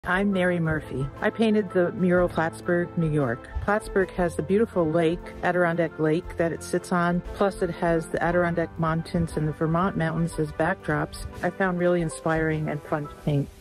I'm Mary Murphy. I painted the mural Plattsburgh, New York. Plattsburgh has the beautiful lake, Adirondack Lake, that it sits on, plus it has the Adirondack Mountains and the Vermont Mountains as backdrops. I found really inspiring and fun to paint.